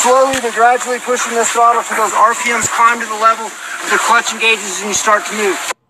slowly but gradually pushing this throttle till those RPMs climb to the level of the clutch engages and you start to move.